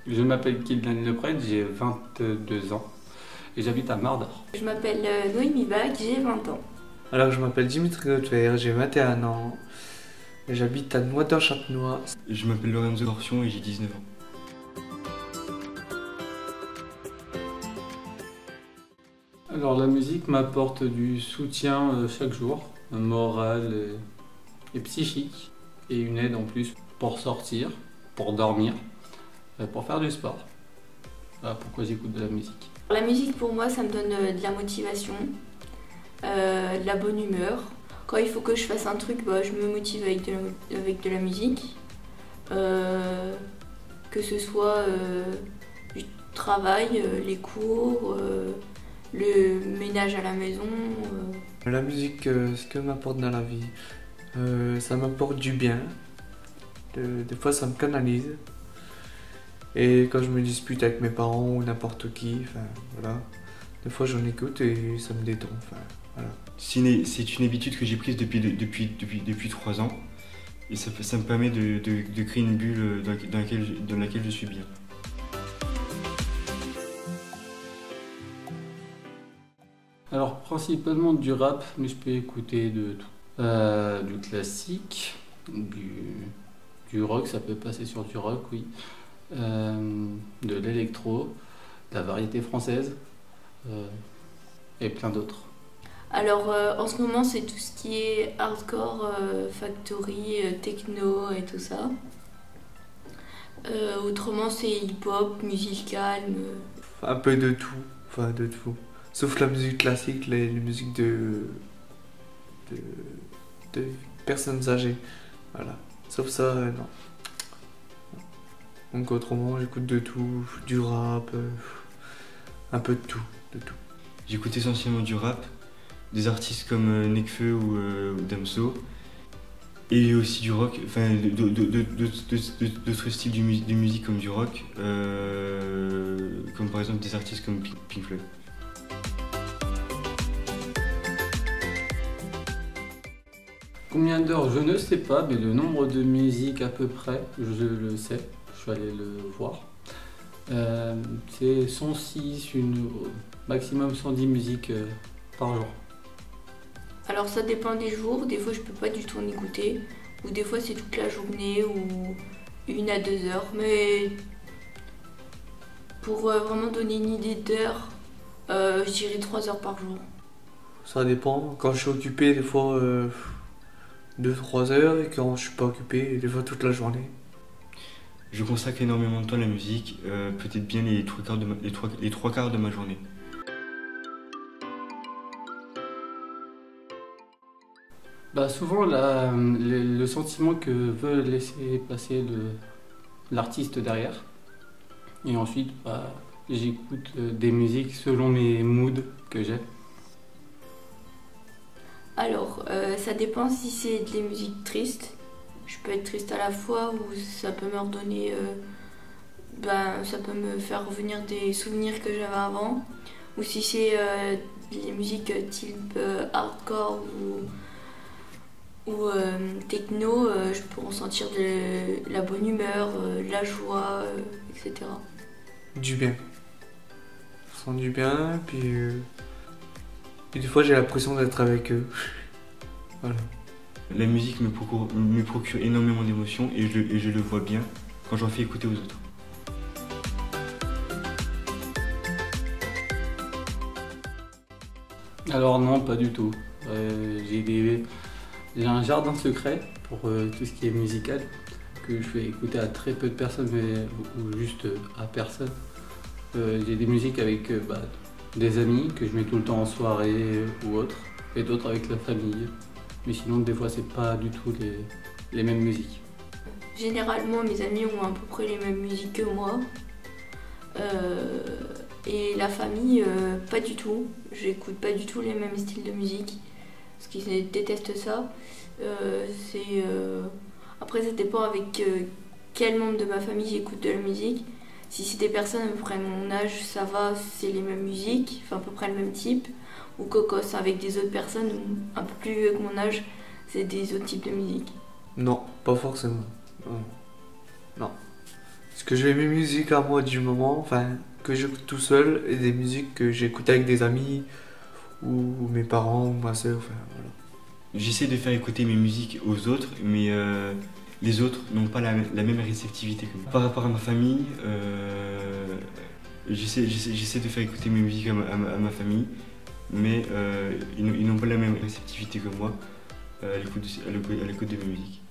Je m'appelle Kylian Lepret, j'ai 22 ans et j'habite à Mardor. Je m'appelle Noémie Bach, j'ai 20 ans. Alors, je m'appelle Dimitri Gauthier, j'ai 21 ans et j'habite à Noidans-Châtenois. Je m'appelle Lorenzo Dorsion et j'ai 19 ans. Alors la musique m'apporte du soutien chaque jour, moral et psychique, et une aide en plus pour sortir, pour dormir, pour faire du sport. Voilà pourquoi j'écoute de la musique. La musique pour moi ça me donne de la motivation, de la bonne humeur. Quand il faut que je fasse un truc, je me motive avec de la musique. Que ce soit du travail, les cours, le ménage à la maison. La musique, ce qu'elle m'apporte dans la vie, ça m'apporte du bien. Des fois, ça me canalise. Et quand je me dispute avec mes parents ou n'importe qui, voilà, des fois j'en écoute et ça me détend. Voilà. C'est une habitude que j'ai prise depuis 3 ans et ça me permet de créer une bulle dans laquelle je suis bien. Alors principalement du rap, mais je peux écouter de tout. Du classique, du rock, ça peut passer sur du rock, oui. De l'électro, de la variété française et plein d'autres. Alors en ce moment c'est tout ce qui est hardcore, factory, techno et tout ça. Autrement c'est hip-hop, musique calme. Un peu de tout. Sauf la musique classique, les musiques de personnes âgées. Voilà. Sauf ça, non. Donc autrement, j'écoute de tout, du rap, un peu de tout, J'écoute essentiellement du rap, des artistes comme Nekfeu ou Damso, et aussi du rock, enfin d'autres styles de musique comme du rock, comme par exemple des artistes comme Pink Floyd. Combien d'heures, je ne sais pas, mais le nombre de musiques à peu près, je le sais, je suis allé le voir. C'est 106, maximum 110 musiques par jour. Alors ça dépend des jours, des fois je peux pas du tout en écouter, ou des fois c'est toute la journée ou 1 à 2 heures, mais pour vraiment donner une idée d'heure, je dirais 3 heures par jour. Ça dépend. Quand je suis occupé, des fois 2-3 heures, et quand je suis pas occupé, des fois toute la journée. Je consacre énormément de temps à la musique, peut-être bien les 3 quarts de ma journée. Souvent, le sentiment que veut laisser passer l'artiste derrière. Et ensuite, j'écoute des musiques selon mes moods que j'ai. Alors, ça dépend si c'est des musiques tristes. Je peux être triste à la fois ou ça peut me redonner... ça peut me faire revenir des souvenirs que j'avais avant. Ou si c'est des musiques type hardcore ou techno, je peux ressentir de la bonne humeur, de la joie, etc. Du bien. Je sens du bien, puis des fois j'ai l'impression d'être avec eux. Voilà. La musique me procure énormément d'émotions et je le vois bien quand j'en fais écouter aux autres. Alors non, pas du tout. J'ai un jardin secret pour tout ce qui est musical, que je fais écouter à très peu de personnes, ou juste à personne. J'ai des musiques avec des amis que je mets tout le temps en soirée ou autre, et d'autres avec la famille. Mais sinon, des fois, c'est pas du tout les mêmes musiques. Généralement, mes amis ont à peu près les mêmes musiques que moi. Et la famille, pas du tout. J'écoute pas du tout les mêmes styles de musique. Parce qu'ils détestent ça. Après, ça dépend avec quel membre de ma famille j'écoute de la musique. Si c'est des personnes à peu près de mon âge, ça va, c'est les mêmes musiques, enfin à peu près le même type. Ou cocos avec des autres personnes un peu plus vieux que mon âge, c'est des autres types de musique. Non, pas forcément. Non. Parce que j'ai mes musiques à moi du moment, enfin, que j'écoute tout seul, et des musiques que j'écoute avec des amis, ou mes parents, ou ma soeur, enfin voilà. J'essaie de faire écouter mes musiques aux autres, mais les autres n'ont pas la même réceptivité que moi. Par rapport à ma famille, j'essaie de faire écouter mes musiques à ma famille, mais ils n'ont pas la même réceptivité que moi à l'écoute de mes musiques.